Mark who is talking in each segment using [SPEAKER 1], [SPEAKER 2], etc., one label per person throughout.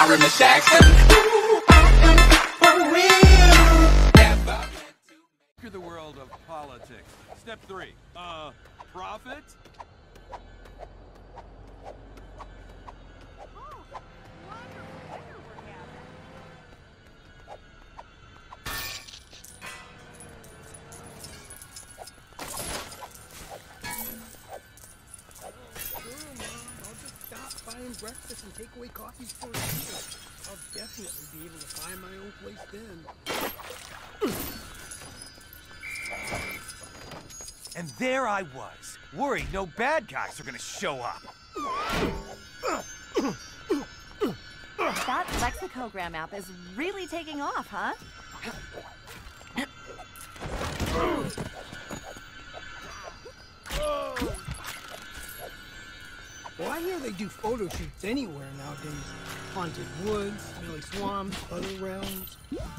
[SPEAKER 1] Byron the Jackson. Ooh, I am for real.
[SPEAKER 2] Conquer the world of politics. Step 3. Profit?
[SPEAKER 3] Breakfast and takeaway coffees for a year. I'll definitely be able to find my own place then.
[SPEAKER 4] And there I was, worried no bad guys are gonna show up.
[SPEAKER 5] That lexicogram app is really taking off, huh?
[SPEAKER 3] Well, I hear they do photo shoots anywhere nowadays. Haunted woods, smelly swamps, other realms.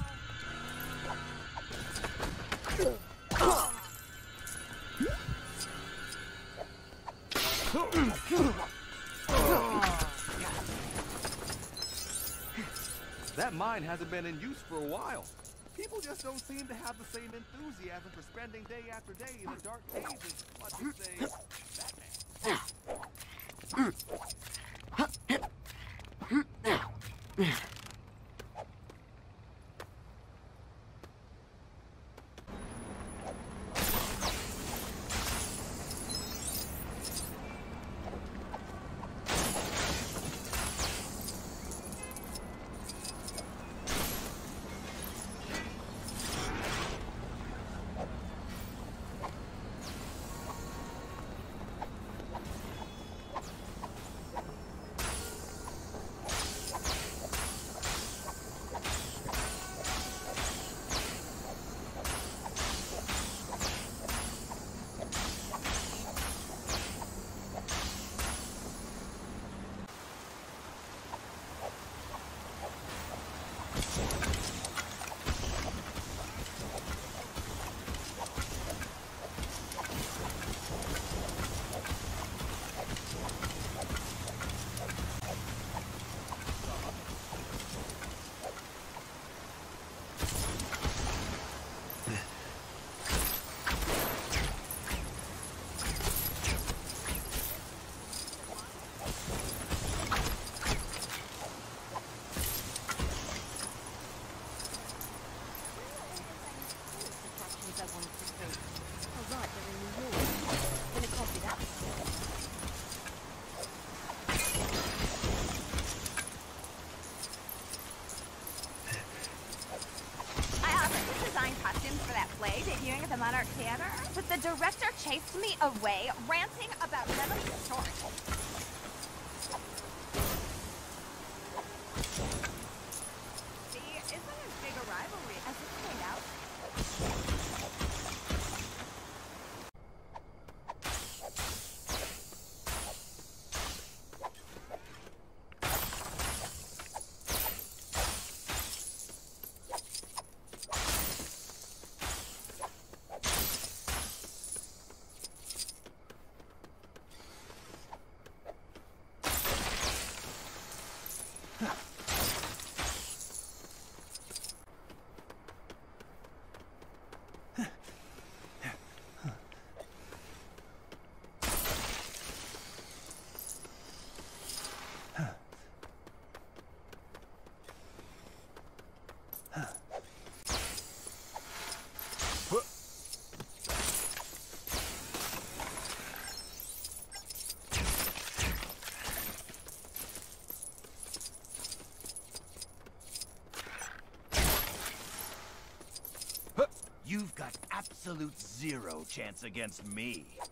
[SPEAKER 2] That mine hasn't been in use for a while. People just don't seem to have the same enthusiasm for spending day after day in the dark caves as, let's say, Batman.
[SPEAKER 5] Debuting at the Monarch Theater, but the director chased me away, ranting about Lemon's story. See, isn't as big a rivalry as it played out?
[SPEAKER 4] You've got absolute zero chance against me.